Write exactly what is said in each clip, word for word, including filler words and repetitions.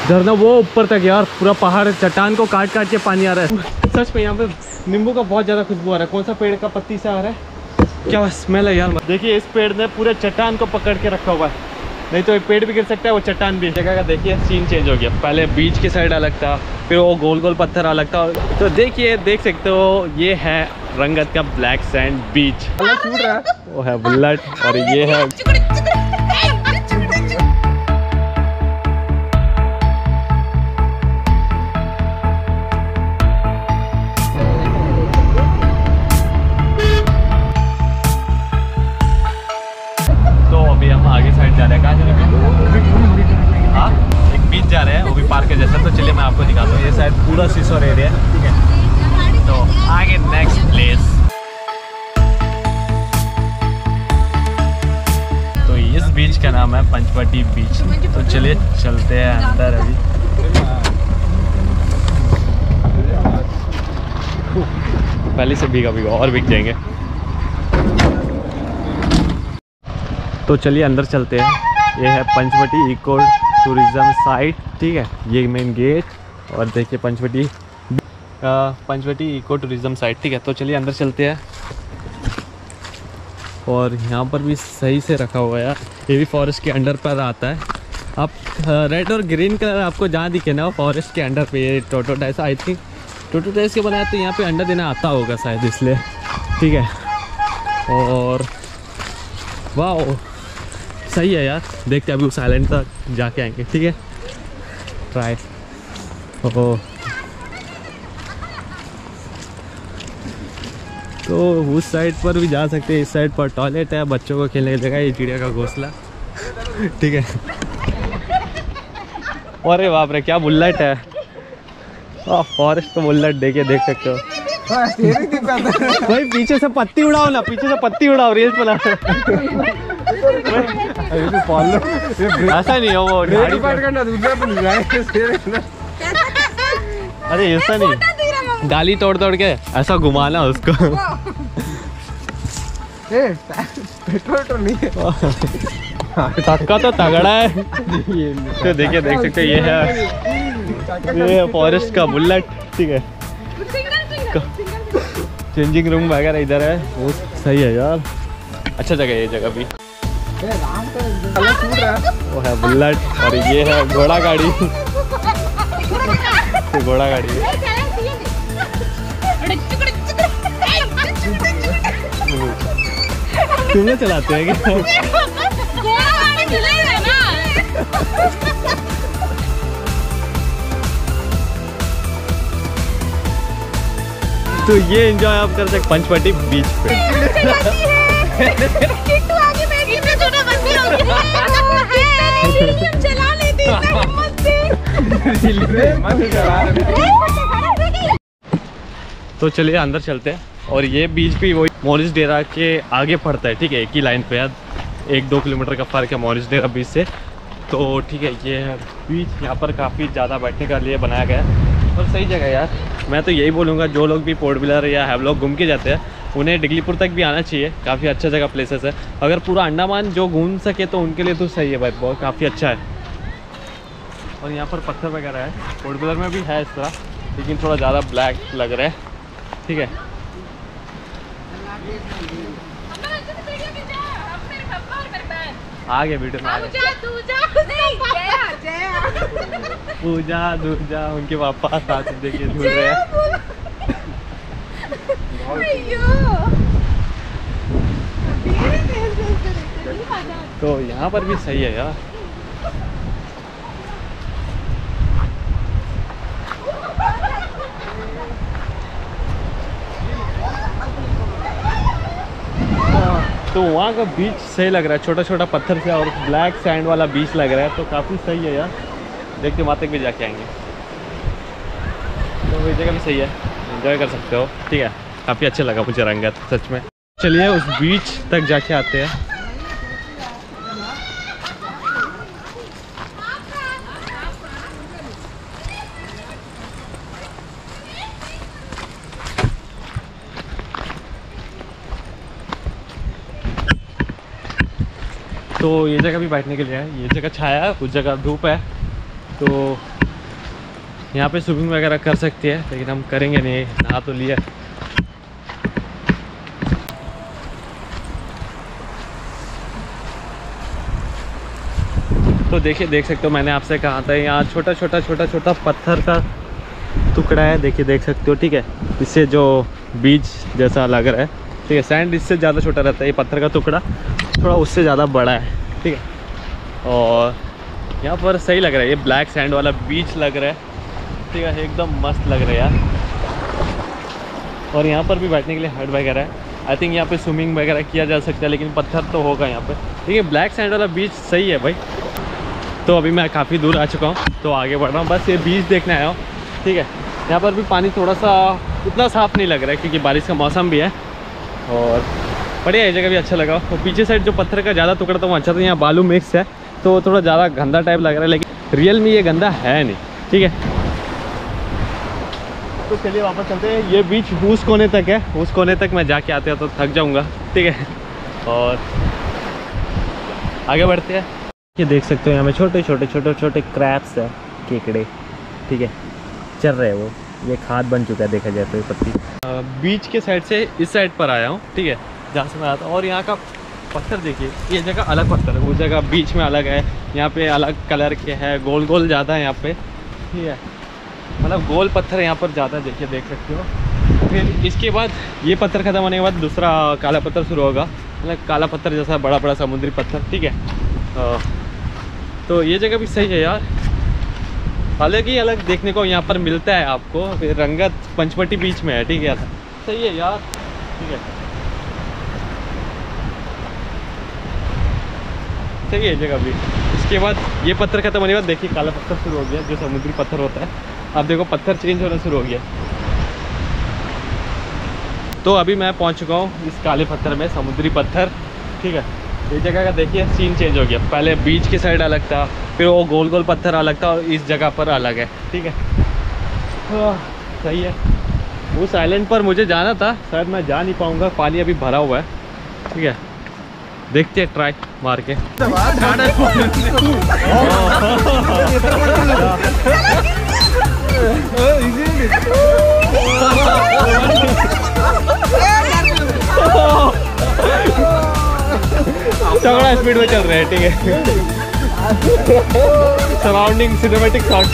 झरना वो ऊपर तक यार, पूरा पहाड़ चट्टान को काट काट के पानी आ रहा है। सच में यहाँ पे नींबू का बहुत ज़्यादा खुशबू आ रहा है। कौन सा पेड़ का पत्ती से आ रहा है, क्या स्मेल है यार। देखिए इस पेड़ ने पूरे चट्टान को पकड़ के रखा हुआ है, नहीं तो एक पेड़ भी गिर सकता है, वो चट्टान भी। जगह का देखिए सीन चेंज हो गया, पहले बीच की साइड अलग था, फिर वो गोल गोल पत्थर अलग था। तो देखिए देख सकते हो ये है रंगत का ब्लैक सैंड बीच। वो है बुलेट और ये है जा रहे हैं, वो भी पार्क के जैसा। तो चलिए मैं आपको दिखाता हूँ, ये शायद पूरा सिसोर एरिया है, ठीक है। तो आगे नेक्स्ट प्लेस, तो इस बीच का नाम है पंचवटी बीच। तो चलिए चलते हैं अंदर। अभी पहले से भीगा भीगा और भीग जाएंगे। तो चलिए अंदर चलते हैं। ये है पंचवटी इको टूरिज्म साइट, ठीक है। ये मेन गेट और देखिए Panchvati Panchvati eco tourism site, ठीक है। तो चलिए अंदर चलते हैं। और यहाँ पर भी सही से रखा हुआ है, ये भी फॉरेस्ट के अंडर पर आता है। आप रेड और ग्रीन कलर आपको जहाँ दिखे ना, वो फॉरेस्ट के अंडर पे। ये टोटोटाइस आई थिंक टोटोटाइस के बनाया, तो यहाँ पे अंडा देना आता होगा शायद, इसलिए, ठीक है। और वाह सही है यार, देखते हैं अभी उस आइलैंड तक जाके आएंगे, ठीक है। ट्राई ओह, तो उस साइड पर भी जा सकते हैं। इस साइड पर टॉयलेट है, बच्चों को खेलने की जगह, ये चिड़िया का घोंसला, ठीक है। अरे बाप रे क्या बुलेट है, फॉरेस्ट का बुलेट देखिए, देख सकते हो भाई। पीछे से पत्ती उड़ाओ ना, पीछे से पत्ती उड़ाओ, रील्स बना। ऐसा नहीं हो वो अरे ऐसा नहीं, डाली तोड़ तोड़ के ऐसा घुमाना उसको। पेट्रोल नहीं है, तक्का तो तगड़ा है। तो देखिए देख सकते हैं, ये है ये है फॉरेस्ट का बुलेट, ठीक है। चेंजिंग रूम वगैरह इधर है, वो सही है यार, अच्छा जगह है ये जगह भी। वो है बुलेट और ये है घोड़ा गाड़ी। तो घोड़ा गाड़ी तुम्हें चलाते हैं क्या? तो ये एंजॉय आप कर सकते पंचवटी बीच पे। तो चलिए अंदर चलते हैं। और ये बीच भी वही मॉरिस डेरा के आगे पड़ता है, ठीक है, एक ही लाइन पे है, एक दो किलोमीटर का फ़र्क है मॉरिस डेरा बीच से। तो ठीक है, ये है बीच, यहाँ पर काफ़ी ज़्यादा बैठने का लिए बनाया गया है और सही जगह यार। मैं तो यही बोलूँगा, जो लोग भी पोर्ट ब्लेयर या हैवलॉक घूम के जाते हैं, उन्हें डिगलीपुर तक भी आना चाहिए। काफ़ी अच्छा जगह प्लेसेस है, अगर पूरा अंडमान जो घूम सके तो उनके लिए तो सही है भाई, बहुत काफ़ी अच्छा है। और यहाँ पर पत्थर वगैरह है, पोर्ट ब्लेयर में भी है इस तरह, लेकिन थोड़ा ज़्यादा ब्लैक लग रहा है, ठीक है। आगे वीडियो में पूजा दूजा उनके पापा साथ देखिए ढूंढ रहे हैं। तो यहाँ पर भी सही है यार। तो वहाँ का बीच सही लग रहा है, छोटा छोटा पत्थर से और ब्लैक सैंड वाला बीच लग रहा है, तो काफ़ी सही है यार। देखते वहाँ तक भी जाके आएंगे, तो ये जगह भी सही है, एंजॉय कर सकते हो, ठीक है। काफ़ी अच्छा लगा मुझे रंगत सच में। चलिए उस बीच तक जाके आते हैं। तो ये जगह भी बैठने के लिए है, ये जगह छाया है, उस जगह धूप है, तो यहाँ पे स्विमिंग वगैरह कर सकती है, लेकिन हम करेंगे नहीं, नहा तो लिया। तो देखिए, देख सकते हो मैंने आपसे कहा था यहाँ छोटा छोटा छोटा छोटा पत्थर का टुकड़ा है, देखिए देख सकते हो, ठीक है। इससे जो बीच जैसा लग रहा है, ठीक है, सैंड इससे ज़्यादा छोटा रहता है, ये पत्थर का टुकड़ा थोड़ा उससे ज़्यादा बड़ा है, ठीक है। और यहाँ पर सही लग रहा है, ये ब्लैक सैंड वाला बीच लग रहा है, ठीक है, एकदम मस्त लग रहा है यार। और यहाँ पर भी बैठने के लिए हट वगैरह है, आई थिंक यहाँ पे स्विमिंग वगैरह किया जा सकता है, लेकिन पत्थर तो होगा यहाँ पे। ठीक है, ब्लैक सैंड वाला बीच सही है भाई। तो अभी मैं काफ़ी दूर आ चुका हूँ, तो आगे बढ़ रहा हूँ, बस ये बीच देखने आया हूँ, ठीक है। यहाँ पर भी पानी थोड़ा सा उतना साफ़ नहीं लग रहा है, क्योंकि बारिश का मौसम भी है। और बढ़िया, ये जगह भी अच्छा लगा। तो पीछे साइड जो पत्थर का ज़्यादा टुकड़ा था वो अच्छा था, यहाँ बालू मिक्स है तो थोड़ा ज़्यादा गंदा टाइप लग रहा है, लेकिन रियल में ये गंदा है नहीं, ठीक है। तो चलिए वापस चलते हैं। ये बीच उस कोने तक है, उस कोने तक मैं जाके आते हैं तो थक जाऊंगा, ठीक है। और आगे बढ़ते हैं। ये देख सकते हो यहाँ में छोटे छोटे छोटे छोटे क्रैब्स है, केकड़े, ठीक है, चल रहे हैं वो। ये खाद बन चुका है देखा जाए तो ये पत्ती। बीच के साइड से इस साइड पर आया हूँ, ठीक है, जहाँ से मैं आता हूँ। और यहाँ का पत्थर देखिए, ये जगह अलग पत्थर है, उस जगह बीच में अलग है, यहाँ पे अलग कलर के है, गोल गोल ज़्यादा है यहाँ पे, ठीक है, मतलब गोल पत्थर यहाँ पर ज़्यादा देखिए, देख सकते हो। फिर इसके बाद ये पत्थर ख़त्म होने के बाद दूसरा काला पत्थर शुरू होगा, मतलब काला पत्थर जैसा बड़ा बड़ा समुद्री पत्थर, ठीक है। तो ये जगह भी सही है यार, हालांकि अलग देखने को यहाँ पर मिलता है आपको। फिर रंगत पंचवटी बीच में है, ठीक है, सही है यार, ठीक है, सही है जगह भी। इसके बाद ये पत्थर खत्म होने के बाद देखिए काला पत्थर शुरू हो गया, जो समुद्री पत्थर होता है। अब देखो पत्थर चेंज होना शुरू हो गया। तो अभी मैं पहुंच चुका हूँ इस काले पत्थर में, समुद्री पत्थर, ठीक है। ये जगह का देखिए सीन चेंज हो गया, पहले बीच की साइड अलग था, फिर वो गोल गोल पत्थर अलग था, और इस जगह पर अलग है, ठीक है। सही है। उस आइलैंड पर मुझे जाना था, शायद मैं जा नहीं पाऊँगा, पानी अभी भरा हुआ है, ठीक है। देखते हैं ट्राई मार के। तगड़ा स्पीड में चल रहे हैं, ठीक है। Surrounding cinematic shot.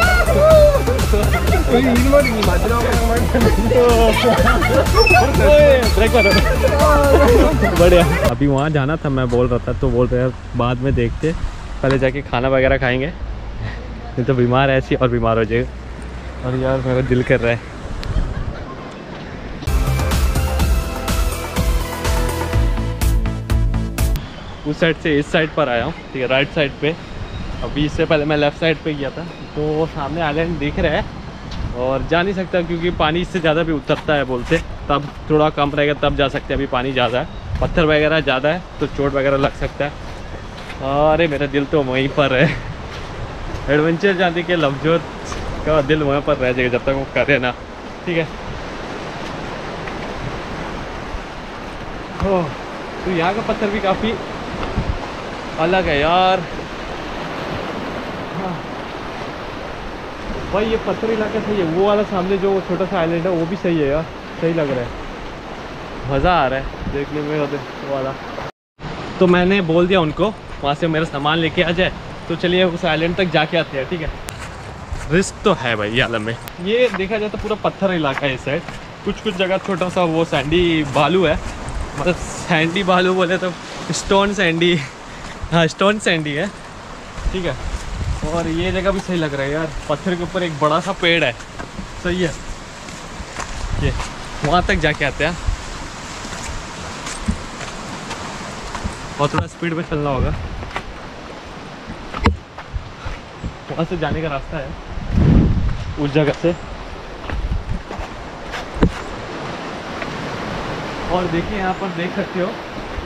बढ़िया। अभी वहाँ जाना था, मैं बोल रहा था, तो बोल रहे हैं बाद में देखते, पहले जाके खाना वगैरह खाएंगे, नहीं तो बीमार ऐसी और बीमार हो जाएगा। और यार मेरा दिल कर रहा है। उस साइड से इस साइड पर आया हूँ, ठीक है, राइट साइड पे। अभी इससे पहले मैं लेफ़्ट साइड पे गया था, तो सामने आइलैंड दिख रहा है, और जा नहीं सकता क्योंकि पानी इससे ज़्यादा भी उतरता है बोलते, तब थोड़ा कम रहेगा तब जा सकते हैं। अभी पानी ज़्यादा है, पत्थर वगैरह ज़्यादा है, तो चोट वगैरह लग सकता है। अरे मेरा दिल तो वहीं पर है, एडवेंचर जाने के लफ्जों का दिल वहाँ पर रह जाएगा जब तक वो करे ना, ठीक है। ओह, तो यहाँ का पत्थर भी काफ़ी अलग है यार। हाँ भाई, ये पत्थर इलाका सही है। वो वाला सामने जो छोटा सा आइलैंड है वो भी सही है यार, सही लग रहा है, मज़ा आ रहा है देखने में वो वाला। तो मैंने बोल दिया उनको वहाँ से मेरा सामान लेके आ जाए, तो चलिए उस आइलैंड तक जाके आते हैं, ठीक है। रिस्क तो है भाई ये आलम में। ये देखा जाए तो पूरा पत्थर इलाका है इस साइड, कुछ कुछ जगह छोटा सा वो सैंडी बालू है, मतलब सैंडी बालू बोले तो स्टोन सैंडी, हाँ स्टोन सैंडी है, ठीक है। और ये जगह भी सही लग रहा है यार, पत्थर के ऊपर एक बड़ा सा पेड़ है, सही है। ये वहाँ तक जाके आते हैं, और थोड़ा स्पीड में चलना होगा, वहाँ से जाने का रास्ता है उस जगह से। और देखिए यहाँ पर देख सकते हो,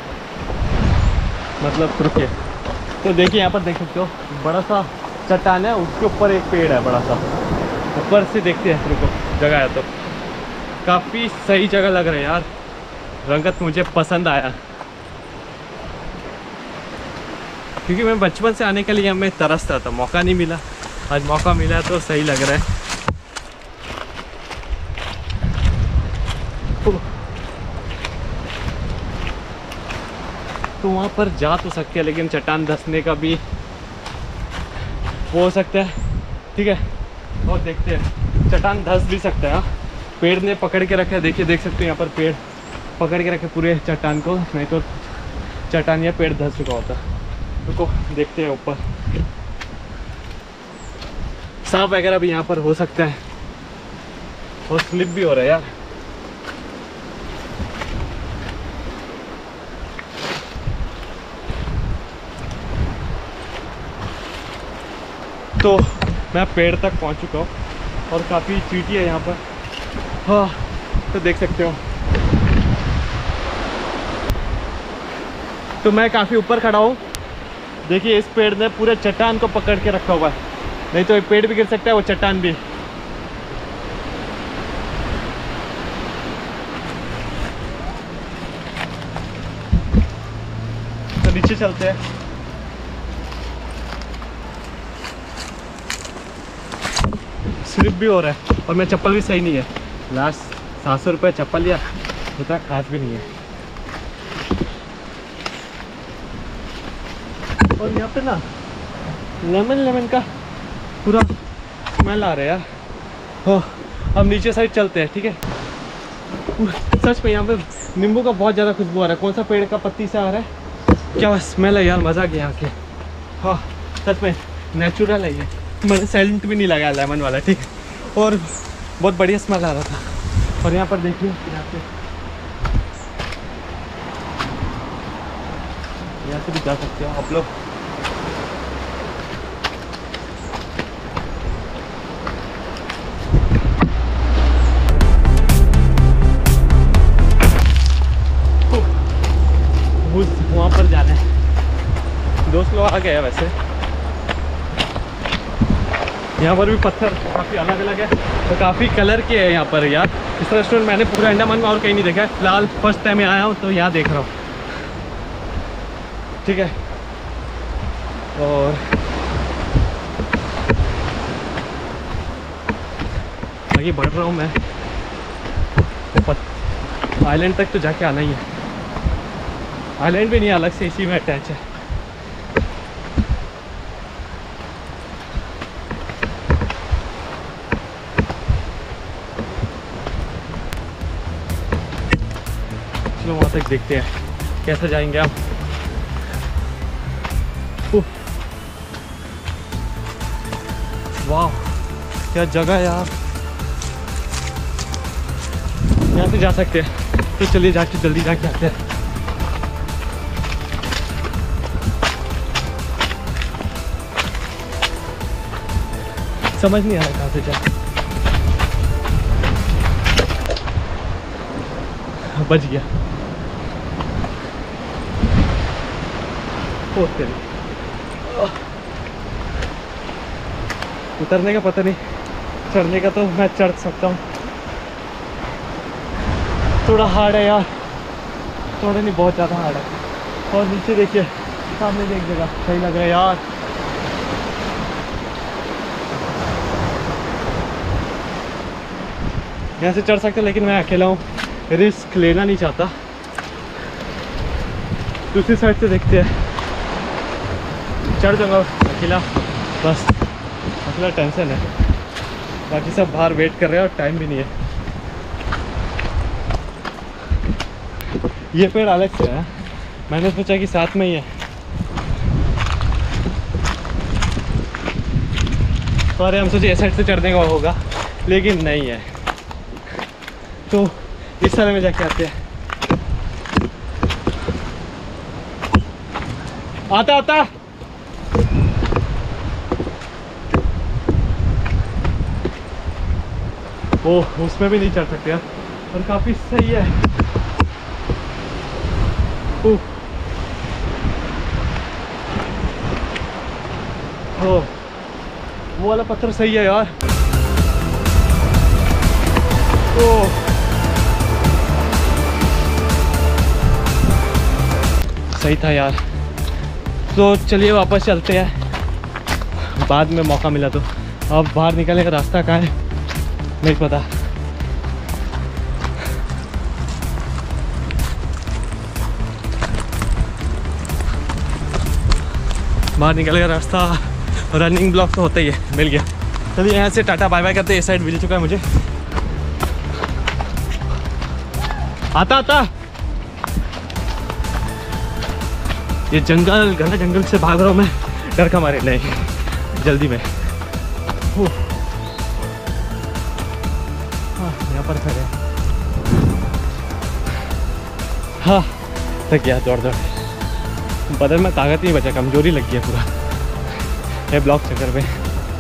मतलब रुकिए, तो देखिए यहाँ पर देख सकते हो बड़ा सा चट्टान है, उसके ऊपर एक पेड़ है बड़ा सा, ऊपर से देखते हैं। रुको, जगह है तो काफ़ी सही जगह लग रहा है यार, रंगत मुझे पसंद आया, क्योंकि मैं बचपन से आने के लिए हमें तरसता था, मौका नहीं मिला, आज मौका मिला तो सही लग रहा है। तो वहाँ पर जा तो सकते हैं, लेकिन चट्टान धंसने का भी वो हो सकता है, ठीक है। और देखते हैं, चट्टान धंस भी सकता है। हाँ, पेड़ ने पकड़ के रखा है, देखिए देख सकते हो यहाँ पर पेड़ पकड़ के रखे पूरे चट्टान को, नहीं तो चट्टान या पेड़ धंस चुका होता। रुको देखते हैं ऊपर, सांप वगैरह भी यहाँ पर हो सकता है, और स्लिप भी हो रहा है यार। तो मैं पेड़ तक पहुँच चुका हूँ और काफ़ी चींटी है यहाँ पर। हाँ, तो देख सकते हो, तो मैं काफ़ी ऊपर खड़ा हूँ। देखिए इस पेड़ ने पूरे चट्टान को पकड़ के रखा हुआ है, नहीं तो एक पेड़ भी गिर सकता है, वो चट्टान भी। तो नीचे चलते हैं। स्लिप भी हो रहा है और मेरा चप्पल भी सही नहीं है। लास्ट सात सौ रुपये चप्पल लिया, उतना खास भी नहीं है। और यहाँ पे ना लेमन लेमन का पूरा स्मेल आ रहा है यार। हो, अब नीचे साइड चलते हैं, ठीक है। सच में यहाँ पे नींबू का बहुत ज़्यादा खुशबू आ रहा है। कौन सा पेड़ का पत्ती से आ रहा है, क्या स्मेल है यार, मज़ा आ गया यहाँ के। हाँ सच में नेचुरल है ये, मैंने सेंट भी नहीं लगाया लेमन वाला, ठीक है। और बहुत बढ़िया स्मेल आ रहा था। और यहाँ पर देखिए, यहाँ पे यहाँ से भी जा सकते हो आप लोग। वहाँ पर जाना है, दोस्त लोग आ गए हैं वैसे। यहाँ पर भी पत्थर काफ़ी अलग अलग है, तो काफ़ी कलर के है यहाँ पर यार। इस रेस्टोरेंट मैंने पूरा अंडमान में और कहीं नहीं देखा है, फिलहाल फर्स्ट टाइम आया हूँ तो यहाँ देख रहा हूँ, ठीक है। और आगे बढ़ रहा हूँ मैं, आइलैंड तक तो जाके आना ही है। आइलैंड भी नहीं, अलग से इसी में अटैच है। चलो वहाँ तक देखते हैं कैसे जाएंगे हम। वाह क्या जगह है यार, यहाँ से जा सकते हैं। तो चलिए जाके जल्दी जाके आते हैं। समझ नहीं आ रहा कहाँ से जाए, बच गया। ओ तेरी, उतरने का पता नहीं, चढ़ने का तो मैं चढ़ सकता हूँ। थोड़ा हार्ड है यार, थोड़ा नहीं बहुत ज़्यादा हार्ड है। और नीचे देखिए, सामने भी एक जगह सही लग रहा है यार। यहाँ से चढ़ सकते, लेकिन मैं अकेला हूँ, रिस्क लेना नहीं चाहता। दूसरी साइड से देखते हैं, चढ़ जाऊँगा अकेला, बस अकेला टेंशन है। बाकी सब बाहर वेट कर रहे हैं और टाइम भी नहीं है। ये पेड़ अलग से है, मैंने सोचा कि साथ में ही है, और हम सोचे इस साइड से चढ़ने का होगा, लेकिन नहीं है। तो इस साल में जाके आते हैं। आता आता ओह, उसमें भी नहीं चढ़ सकते यार, और काफी सही है। ओह ओह, वो वाला पत्थर सही है यार। ओह सही था यार। तो चलिए वापस चलते हैं, बाद में मौका मिला तो। अब बाहर निकलने का रास्ता कहाँ है नहीं पता। बाहर निकल गया रास्ता। रनिंग ब्लॉक तो होता ही है, मिल गया। चलिए यहाँ से टाटा बाय बाय करते हैं। इस साइड मिल चुका है मुझे। आता आता ये जंगल, घना जंगल से भाग रहा हूँ मैं, डर का मारे। नहीं, जल्दी में। हाँ, यहाँ पर खड़े। हाँ, थक गया दौड़ दौड़। बदन में ताकत नहीं बचा, कमजोरी लग गया पूरा ये ब्लॉक चक्कर में।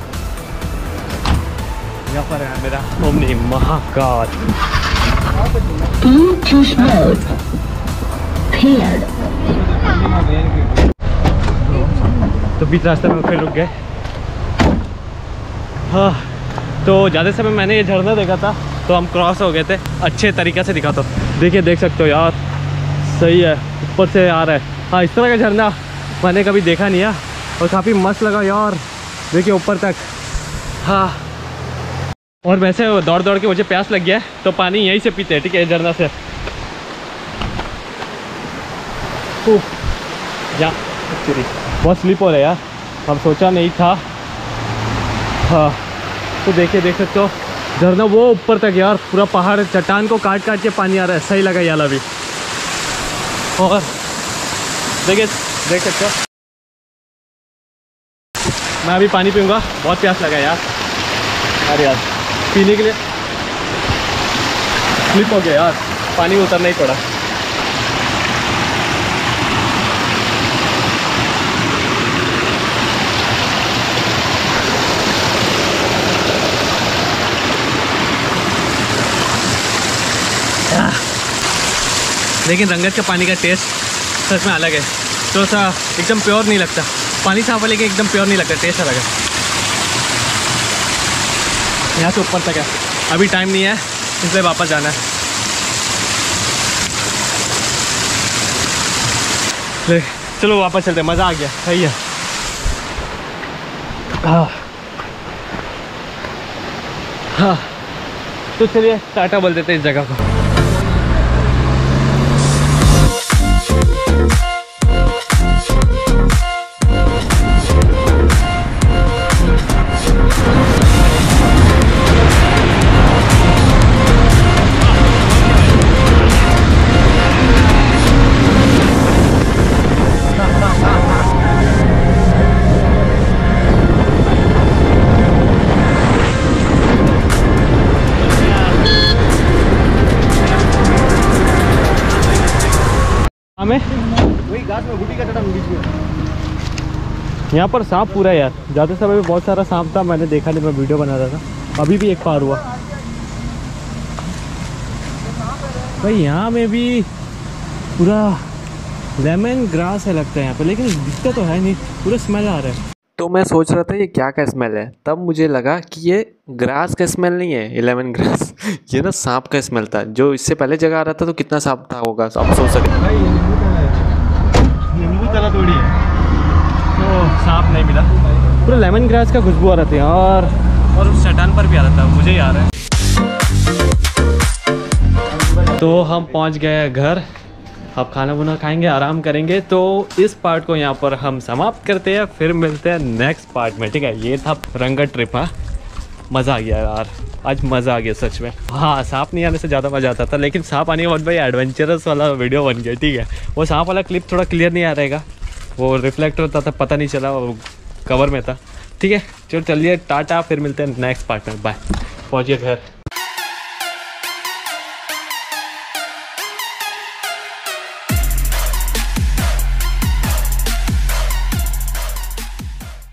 यहाँ पर है मेरा ओमनी महाकाल। तो बीच रास्ते में फिर रुक गए। हाँ, तो ज़्यादा समय मैंने ये झरना देखा था, तो हम क्रॉस हो गए थे। अच्छे तरीक़े से दिखा। तो देखिए, देख सकते हो यार, सही है, ऊपर से आ रहा है। हाँ, इस तरह का झरना मैंने कभी देखा नहीं है और काफ़ी मस्त लगा यार। देखिए ऊपर तक। हाँ, और वैसे दौड़ दौड़ के मुझे प्यास लग गया है, तो पानी यहीं से पीते हैं, ठीक है, झरना से। या बहुत स्लिप हो रहा है यार, हम सोचा नहीं था। हाँ, तो देखिए, देख सकते हो झरना वो ऊपर तक यार, पूरा पहाड़ चट्टान को काट काट के पानी आ रहा है। सही लगा याला भी। और देखिए, देख सकते हो, मैं अभी पानी पीऊँगा, बहुत प्यास लगा यार। अरे यार, पीने के लिए स्लिप हो गया यार, पानी में उतरना ही पड़ा। लेकिन रंगत का पानी का टेस्ट सच में अलग है। थोड़ा सा एकदम प्योर नहीं लगता, पानी साफ है लेकिन एकदम प्योर नहीं लगता, टेस्ट अलग है। यहाँ से ऊपर तक है, अभी टाइम नहीं है इसलिए वापस जाना है। ले, चलो वापस चलते हैं, मज़ा आ गया। सही है। हाँ हाँ, तो चलिए टाटा बोल देते हैं इस जगह को। हमें वही घास में बूटी का चट्टान बीच में। यहाँ पर सांप पूरा यार, ज़्यादा समय में बहुत सारा सांप था, मैंने देखा नहीं, मैं वीडियो बना रहा था। अभी भी एक पार हुआ भाई। यहाँ में भी पूरा लेमन ग्रास है लगता है यहाँ पर, लेकिन दिखता तो है नहीं, पूरा स्मेल आ रहा है। तो मैं सोच रहा था ये क्या का स्मेल है, तब मुझे लगा कि ये ग्रास का स्मेल नहीं है, ये लेमन ग्रास, ये ना सांप का स्मेल था। जो इससे पहले जगह आ रहा था तो कितना सांप था होगा, आप सोच सकते हैं। नींबू तला थोड़ी है, तो सांप नहीं मिला, पूरा लेमन ग्रास का खुशबू आ रहा था यार, और उस चट्टान पर भी आ रहा था, मुझे याद है। तो हम पहुंच गए घर, अब खाना वाना खाएंगे, आराम करेंगे। तो इस पार्ट को यहाँ पर हम समाप्त करते हैं, फिर मिलते हैं नेक्स्ट पार्ट में, ठीक है। ये था रंगत ट्रिप। हाँ, मज़ा आ गया यार, आज मज़ा आ गया सच में। हाँ, सांप नहीं आने से ज़्यादा मज़ा आता था, लेकिन सांप आने के बाद भाई एडवेंचरस वाला वीडियो बन गया, ठीक है। वो सांप वाला क्लिप थोड़ा क्लियर नहीं आ रहेगा, वो रिफ्लेक्ट होता था, पता नहीं चला, वो कवर में था, ठीक है। चलो चलिए टाटा, फिर मिलते हैं नेक्स्ट पार्ट में, बाय। पहुँचिए घर।